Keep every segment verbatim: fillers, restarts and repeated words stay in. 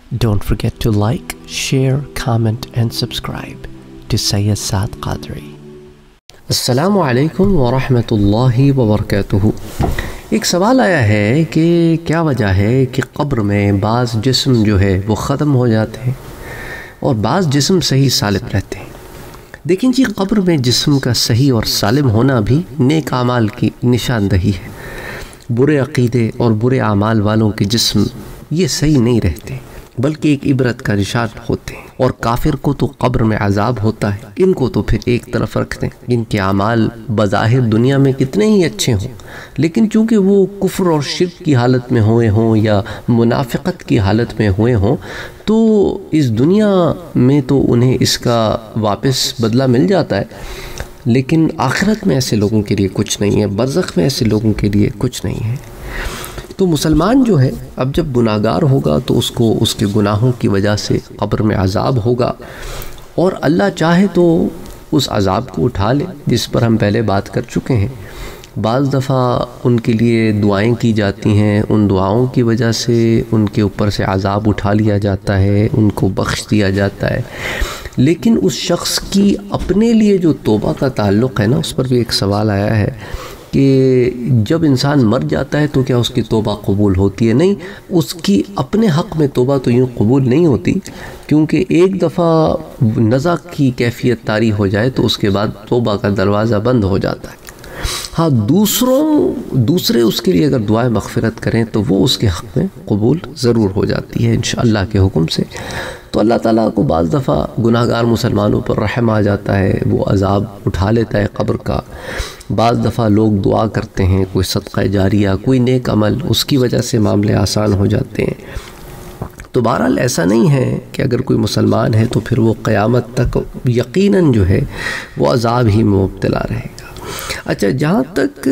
Don't forget to like, share, comment and subscribe to Sayyid Saad Qadri. السلام علیکم ورحمۃ اللہ وبرکاتہ. ایک سوال آیا ہے کہ کیا وجہ ہے کہ قبر میں بعض جسم جو ہے وہ ختم ہو جاتے ہیں اور بعض جسم صحیح سالم رہتے ہیں. دیکھیں جی، قبر میں جسم کا صحیح اور سالم ہونا بھی نیک اعمال کی نشاندہی ہے. برے عقیدے اور برے اعمال والوں کے جسم یہ صحیح نہیں رہتے بلکہ ایک عبرت کا نشان ہوتے ہیں. اور کافر کو تو قبر میں عذاب ہوتا ہے، ان کو تو پھر ایک طرف رکھتے ہیں. ان کے اعمال بظاہر دنیا میں کتنے ہی اچھے ہوں، لیکن چونکہ وہ کفر اور شرک کی حالت میں ہوئے ہوں یا منافقت کی حالت میں ہوئے ہوں تو اس دنیا میں تو انہیں اس کا واپس بدلہ مل جاتا ہے، لیکن آخرت میں ایسے لوگوں کے لیے کچھ نہیں ہے، برزخ میں ایسے لوگوں کے لیے کچھ نہیں ہے. تو مسلمان جو ہے اب جب گناہگار ہوگا تو اس کو اس کے گناہوں کی وجہ سے قبر میں عذاب ہوگا، اور اللہ چاہے تو اس عذاب کو اٹھا لے، جس پر ہم پہلے بات کر چکے ہیں. بعض دفعہ ان کے لیے دعائیں کی جاتی ہیں، ان دعاؤں کی وجہ سے ان کے اوپر سے عذاب اٹھا لیا جاتا ہے، ان کو بخش دیا جاتا ہے. لیکن اس شخص کی اپنے لیے جو توبہ کا تعلق ہے نا، اس پر بھی ایک سوال آیا ہے کہ جب انسان مر جاتا ہے تو کیا اس کی توبہ قبول ہوتی ہے؟ نہیں، اس کی اپنے حق میں توبہ تو یوں قبول نہیں ہوتی، کیونکہ ایک دفعہ نزع کی کیفیت طاری ہو جائے تو اس کے بعد توبہ کا دروازہ بند ہو جاتا ہے. ہاں، دوسروں دوسرے اس کے لیے اگر دعائیں مغفرت کریں تو وہ اس کے حق میں قبول ضرور ہو جاتی ہے انشاءاللہ کے حکم سے. تو اللہ تعالیٰ کو بعض دفعہ گناہگار مسلمانوں پر رحم آ جاتا ہے، وہ عذاب اٹھا لیتا ہے قبر کا. بعض دفعہ لوگ دعا کرتے ہیں، کوئی صدقہ جاریہ، کوئی نیک عمل، اس کی وجہ سے معاملے آسان ہو جاتے ہیں. تو بہرحال ایسا نہیں ہے کہ اگر کوئی مسلمان ہے تو پھر وہ قیامت تک یقیناً جو ہے وہ عذاب ہی میں مبتلا رہے گا. اچھا، جہاں تک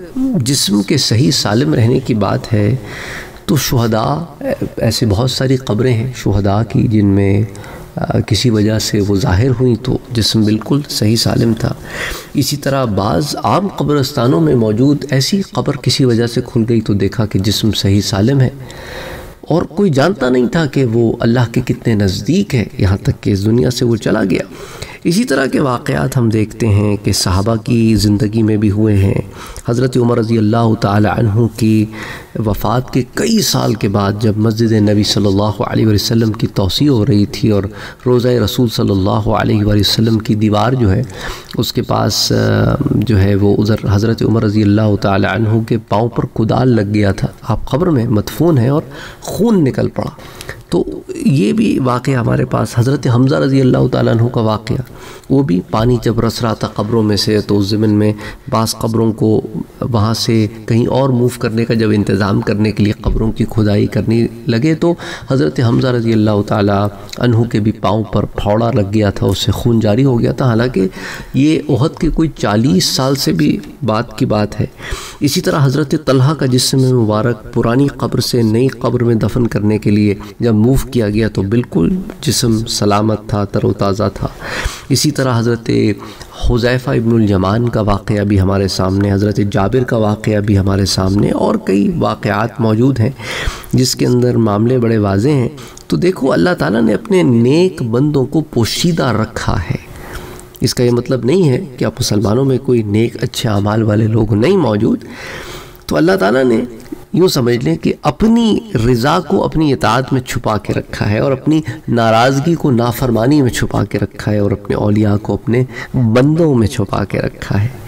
جسم کے صحیح سالم رہنے کی بات ہے تو شہداء، ایسے بہت ساری قبریں ہیں شہداء کی جن میں کسی وجہ سے وہ ظاہر ہوئیں تو جسم بالکل صحیح سالم تھا. اسی طرح بعض عام قبرستانوں میں موجود ایسی قبر کسی وجہ سے کھل گئی تو دیکھا کہ جسم صحیح سالم ہے اور کوئی جانتا نہیں تھا کہ وہ اللہ کے کتنے نزدیک ہے، یہاں تک کہ اس دنیا سے وہ چلا گیا. اسی طرح کے واقعات ہم دیکھتے ہیں کہ صحابہ کی زندگی میں بھی ہوئے ہیں. حضرت عمر رضی اللہ تعالی عنہ کی وفات کے کئی سال کے بعد جب مسجد نبی صلی اللہ علیہ وسلم کی توسیع ہو رہی تھی اور روضہ رسول صلی اللہ علیہ وسلم کی دیوار جو ہے اس کے پاس جو ہے وہ ادھر حضرت عمر رضی اللہ تعالی عنہ کے پاؤں پر کدال لگ گیا تھا. آپ قبر میں مدفون ہیں اور خون نکل پڑا. تو یہ بھی واقعہ ہمارے پاس حضرت حمزہ رضی اللہ تعالیٰ عنہ کا واقعہ، وہ بھی پانی جب رس رہا تھا قبروں میں سے تو اس زمین میں بعض قبروں کو وہاں سے کہیں اور موو کرنے کا جب انتظام کرنے کے لیے قبروں کی کھدائی کرنے لگے تو حضرت حمزہ رضی اللہ تعالیٰ عنہ کے بھی پاؤں پر پھوڑا لگ گیا تھا، اس سے خون جاری ہو گیا تھا. حالانکہ یہ احد کے کوئی چالیس سال سے بھی بات کی بات ہے. اسی طرح حضرت طلحہ کا جسم مبارک پرانی قبر سے نئی قبر میں دفن کرنے کے لیے جب موو کیا گیا تو بالکل جسم سلامت تھا، تر و تازہ تھا. اسی طرح حضرت حذیفہ ابن الیمان کا واقعہ بھی ہمارے سامنے، حضرت جابر کا واقعہ بھی ہمارے سامنے، اور کئی واقعات موجود ہیں جس کے اندر معاملے بڑے واضح ہیں. تو دیکھو، اللہ تعالیٰ نے اپنے نیک بندوں کو پوشیدہ رکھا ہے. اس کا یہ مطلب نہیں ہے کہ آپ مسلمانوں میں کوئی نیک اچھے اعمال والے لوگ نہیں موجود. تو اللہ تعالیٰ نے یوں سمجھ لیں کہ اپنی رضا کو اپنی اطاعت میں چھپا کے رکھا ہے اور اپنی ناراضگی کو نافرمانی میں چھپا کے رکھا ہے اور اپنے اولیاء کو اپنے بندوں میں چھپا کے رکھا ہے.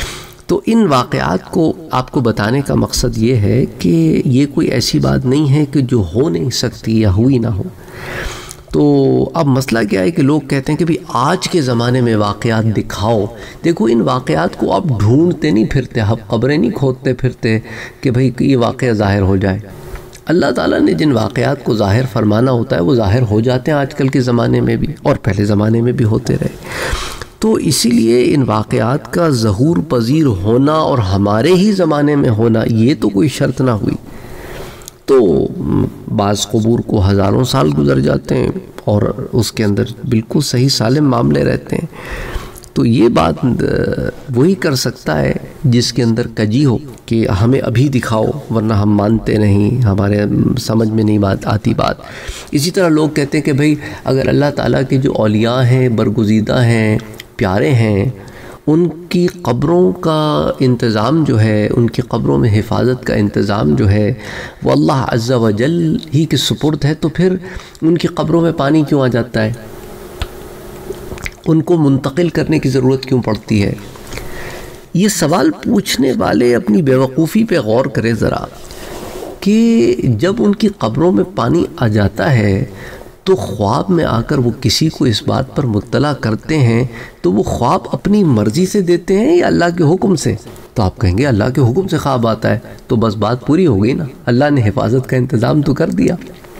تو ان واقعات کو آپ کو بتانے کا مقصد یہ ہے کہ یہ کوئی ایسی بات نہیں ہے کہ جو ہو نہیں سکتی یا ہوئی نہ ہو. تو اب مسئلہ کیا ہے کہ لوگ کہتے ہیں کہ بھی آج کے زمانے میں واقعات دکھاؤ. دیکھو، ان واقعات کو آپ ڈھونڈتے نہیں پھرتے، آپ قبریں نہیں کھودتے پھرتے کہ بھئی یہ واقعہ ظاہر ہو جائے. اللہ تعالیٰ نے جن واقعات کو ظاہر فرمانا ہوتا ہے وہ ظاہر ہو جاتے ہیں آج کل کے زمانے میں بھی، اور پہلے زمانے میں بھی ہوتے رہے. تو اسی لیے ان واقعات کا ظہور پذیر ہونا اور ہمارے ہی زمانے میں ہونا یہ تو کوئی شرط نہ ہوئی. تو بعض قبور کو ہزاروں سال گزر جاتے ہیں اور اس کے اندر بالکل صحیح سالم معاملے رہتے ہیں. تو یہ بات وہی کر سکتا ہے جس کے اندر کجی ہو کہ ہمیں ابھی دکھاؤ ورنہ ہم مانتے نہیں، ہمارے سمجھ میں نہیں بات آتی بات۔ اسی طرح لوگ کہتے ہیں کہ بھئی اگر اللہ تعالیٰ کے جو اولیاء ہیں، برگزیدہ ہیں، پیارے ہیں، ان کی قبروں کا انتظام جو ہے، ان کی قبروں میں حفاظت کا انتظام جو ہے وہ اللہ عز و جل ہی کے سپرد ہے، تو پھر ان کی قبروں میں پانی کیوں آ جاتا ہے؟ ان کو منتقل کرنے کی ضرورت کیوں پڑتی ہے؟ یہ سوال پوچھنے والے اپنی بیوقوفی پہ غور کرے ذرا کہ جب ان کی قبروں میں پانی آ جاتا ہے تو خواب میں آ کر وہ کسی کو اس بات پر مطلع کرتے ہیں تو وہ خواب اپنی مرضی سے دیتے ہیں یا اللہ کے حکم سے؟ تو آپ کہیں گے اللہ کے حکم سے خواب آتا ہے، تو بس بات پوری ہو گئی نا، اللہ نے حفاظت کا انتظام تو کر دیا۔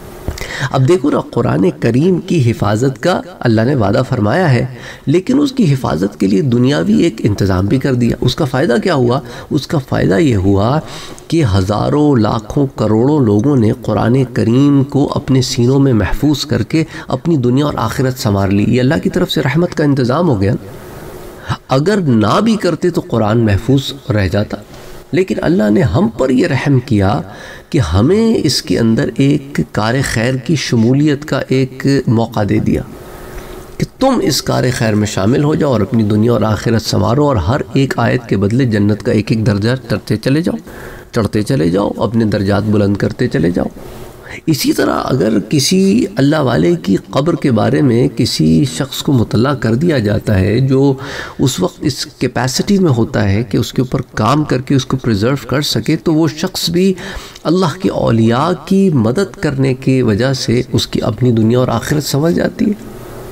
اب دیکھو نا، قرآن کریم کی حفاظت کا اللہ نے وعدہ فرمایا ہے، لیکن اس کی حفاظت کے لیے دنیاوی ایک انتظام بھی کر دیا۔ اس کا فائدہ کیا ہوا؟ اس کا فائدہ یہ ہوا کہ ہزاروں لاکھوں کروڑوں لوگوں نے قرآن کریم کو اپنے سینوں میں محفوظ کر کے اپنی دنیا اور آخرت سنوار لی۔ یہ اللہ کی طرف سے رحمت کا انتظام ہو گیا۔ اگر نہ بھی کرتے تو قرآن محفوظ رہ جاتا، لیکن اللہ نے ہم پر یہ رحم کیا کہ ہمیں اس کے اندر ایک کار خیر کی شمولیت کا ایک موقع دے دیا کہ تم اس کار خیر میں شامل ہو جاؤ اور اپنی دنیا اور آخرت سنوارو، اور ہر ایک آیت کے بدلے جنت کا ایک ایک درجہ چڑھتے چلے جاؤ چڑھتے چلے جاؤ اپنے درجات بلند کرتے چلے جاؤ۔ اسی طرح اگر کسی اللہ والے کی قبر کے بارے میں کسی شخص کو مطلع کر دیا جاتا ہے جو اس وقت اس کیپیسٹی میں ہوتا ہے کہ اس کے اوپر کام کر کے اس کو پریزرو کر سکے، تو وہ شخص بھی اللہ کے اولیاء کی مدد کرنے کی وجہ سے اس کی اپنی دنیا اور آخرت سمجھ جاتی ہے۔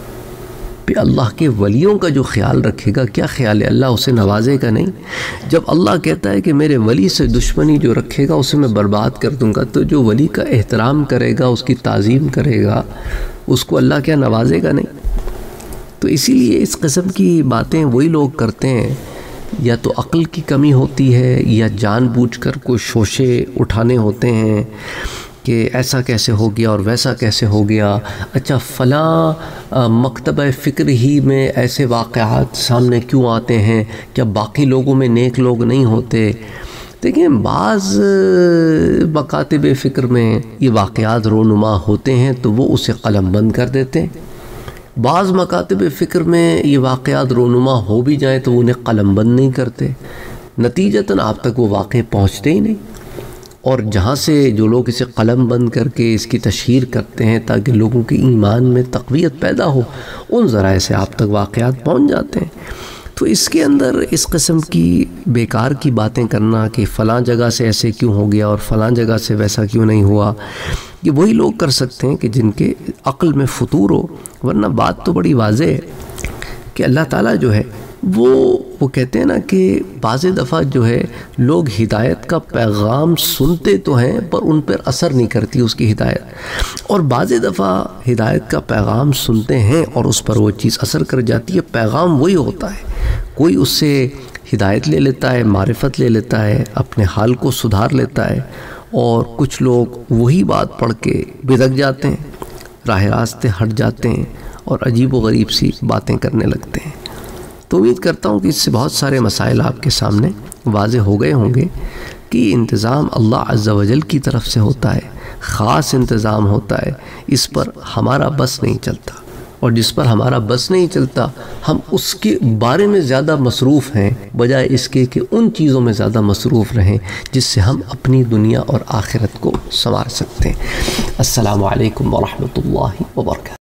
پہ اللہ کے ولیوں کا جو خیال رکھے گا، کیا خیال ہے؟ اللہ اسے نوازے گا نہیں؟ جب اللہ کہتا ہے کہ میرے ولی سے دشمنی جو رکھے گا اسے میں برباد کر دوں گا، تو جو ولی کا احترام کرے گا، اس کی تعظیم کرے گا، اس کو اللہ کیا نوازے گا نہیں؟ تو اسی لیے اس قسم کی باتیں وہی لوگ کرتے ہیں، یا تو عقل کی کمی ہوتی ہے یا جان بوجھ کر کوئی شوشے اٹھانے ہوتے ہیں کہ ایسا کیسے ہو گیا اور ویسا کیسے ہو گیا، اچھا فلاں مکتبہ فکر ہی میں ایسے واقعات سامنے کیوں آتے ہیں، کیا باقی لوگوں میں نیک لوگ نہیں ہوتے؟ دیکھیں، بعض مکاتب فکر میں یہ واقعات رونما ہوتے ہیں تو وہ اسے قلم بند کر دیتے ہیں، بعض مکاتب فکر میں یہ واقعات رونما ہو بھی جائیں تو وہ انہیں قلم بند نہیں کرتے، نتیجتاً آپ تک وہ واقع پہنچتے ہی نہیں، اور جہاں سے جو لوگ اسے قلم بند کر کے اس کی تشہیر کرتے ہیں تاکہ لوگوں کے ایمان میں تقویت پیدا ہو، ان ذرائع سے آپ تک واقعات پہنچ جاتے ہیں۔ تو اس کے اندر اس قسم کی بیکار کی باتیں کرنا کہ فلاں جگہ سے ایسے کیوں ہو گیا اور فلاں جگہ سے ویسا کیوں نہیں ہوا، یہ وہی لوگ کر سکتے ہیں کہ جن کے عقل میں فطور ہو، ورنہ بات تو بڑی واضح ہے کہ اللہ تعالیٰ جو ہے وہ وہ کہتے ہیں نا کہ بعض دفعہ جو ہے لوگ ہدایت کا پیغام سنتے تو ہیں پر ان پر اثر نہیں کرتی اس کی ہدایت، اور بعض دفعہ ہدایت کا پیغام سنتے ہیں اور اس پر وہ چیز اثر کر جاتی ہے، پیغام وہی ہوتا ہے، کوئی اس سے ہدایت لے لیتا ہے، معرفت لے لیتا ہے، اپنے حال کو سدھار لیتا ہے، اور کچھ لوگ وہی بات پڑھ کے بدک جاتے ہیں، راہ راستے ہٹ جاتے ہیں اور عجیب و غریب سی باتیں کرنے لگتے ہیں۔ تو امید کرتا ہوں کہ اس سے بہت سارے مسائل آپ کے سامنے واضح ہو گئے ہوں گے کہ یہ انتظام اللہ عز و جل کی طرف سے ہوتا ہے، خاص انتظام ہوتا ہے، اس پر ہمارا بس نہیں چلتا، اور جس پر ہمارا بس نہیں چلتا ہم اس کے بارے میں زیادہ مصروف ہیں بجائے اس کے کہ ان چیزوں میں زیادہ مصروف رہیں جس سے ہم اپنی دنیا اور آخرت کو سنوار سکتے ہیں۔ السلام علیکم ورحمۃ اللہ وبرکاتہ۔